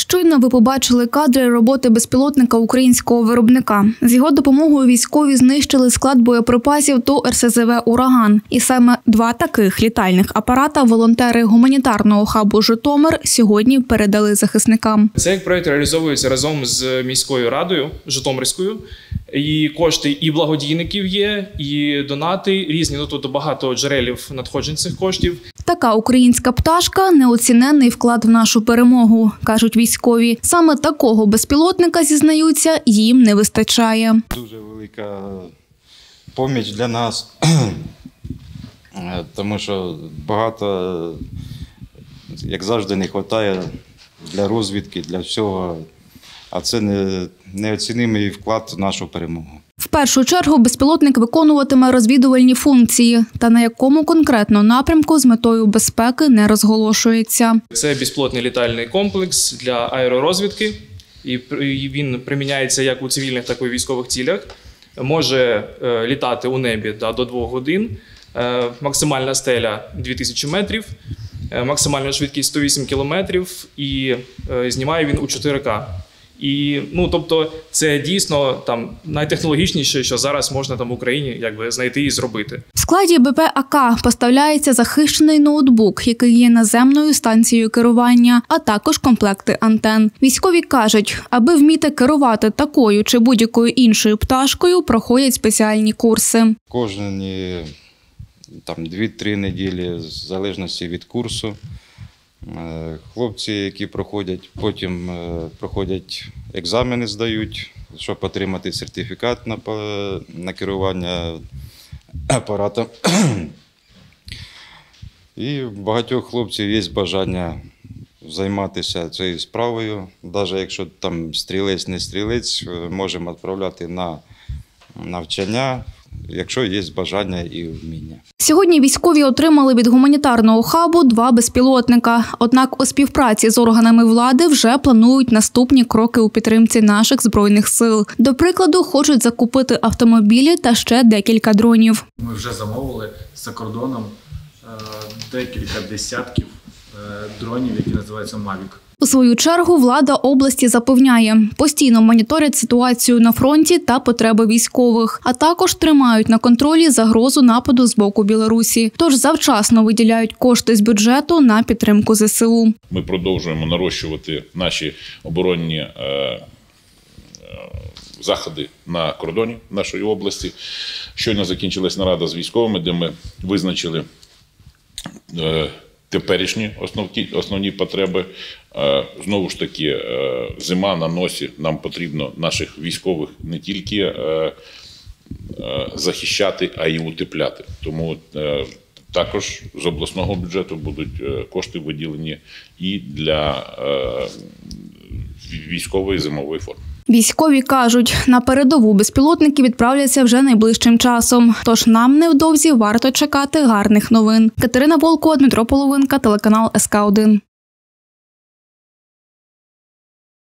Щойно ви побачили кадри роботи безпілотника українського виробника. З його допомогою військові знищили склад боєприпасів до РСЗВ «Ураган». І саме 2 таких літальних апарата волонтери гуманітарного хабу «Житомир» сьогодні передали захисникам. Цей проєкт реалізовується разом з міською радою Житомирською. І кошти і благодійників є, і донати різні. Тут багато джерелів надходжень цих коштів. Така українська пташка – неоціненний вклад в нашу перемогу, кажуть військові. Саме такого безпілотника, зізнаються, їм не вистачає. Дуже велика поміч для нас, тому що багато, як завжди, не вистачає для розвідки, для всього. А це неоцінимий вклад в нашу перемогу. В першу чергу безпілотник виконуватиме розвідувальні функції, та на якому конкретно напрямку з метою безпеки не розголошується. Це безпілотний літальний комплекс для аеророзвідки, і він приміняється як у цивільних, так і у військових цілях. Може літати у небі до 2 годин, максимальна стеля 2000 метрів, максимальна швидкість 108 кілометрів і знімає він у 4К. І, тобто, це дійсно найтехнологічніше, що зараз можна в Україні знайти і зробити. В складі БП-АК поставляється захищений ноутбук, який є наземною станцією керування, а також комплекти антен. Військові кажуть, аби вміти керувати такою чи будь-якою іншою пташкою, проходять спеціальні курси. Кожні 2-3 неділі, в залежності від курсу. Хлопці, які проходять, потім проходять екзамени, здають, щоб отримати сертифікат на керування апаратом. І у багатьох хлопців є бажання займатися цією справою. Навіть якщо стрілець, не стрілець, можемо відправляти на навчання, якщо є бажання і вміння. Сьогодні військові отримали від гуманітарного хабу 2 безпілотника. Однак у співпраці з органами влади вже планують наступні кроки у підтримці наших Збройних сил. До прикладу, хочуть закупити автомобілі та ще декілька дронів. Ми вже замовили за кордоном декілька десятків дронів, які називаються «Мавік». У свою чергу влада області запевняє, постійно моніторять ситуацію на фронті та потреби військових, а також тримають на контролі загрозу нападу з боку Білорусі. Тож завчасно виділяють кошти з бюджету на підтримку ЗСУ. Ми продовжуємо нарощувати наші оборонні заходи на кордоні нашої області. Щойно закінчилась нарада з військовими, де ми визначили теперішні основні потреби. Знову ж таки, зима на носі, нам потрібно наших військових не тільки захищати, а й утепляти. Тому також з обласного бюджету будуть кошти виділені і для військової зимової форми. Військові кажуть, на передову безпілотники відправляться вже найближчим часом. Тож нам невдовзі варто чекати гарних новин. Катерина Волкова, Дмитро Половинка, телеканал СК1.